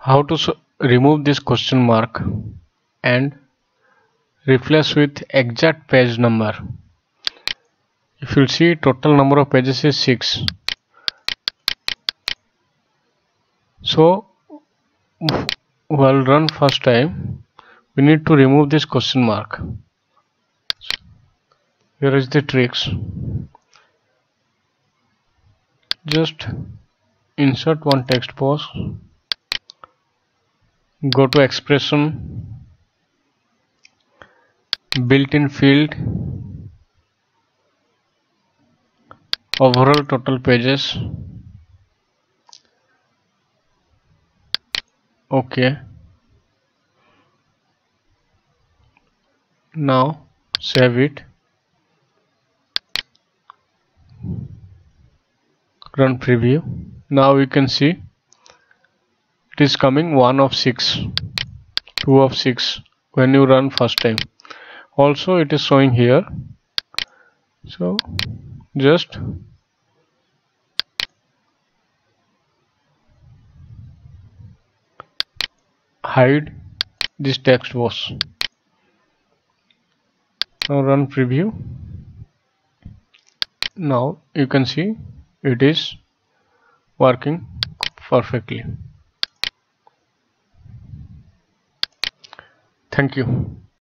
How to remove this question mark and replace with exact page number. If you see, total number of pages is 6. So while run first time, we need to remove this question mark. Here is the tricks. Just insert one text box, go to expression, built-in field, overall total pages. Okay. Now save it. Run preview. Now you can see it is coming 1 of 6, 2 of 6 when you run first time. Also it is showing here. So just hide this text box. Now run preview. Now you can see it is working perfectly. Thank you.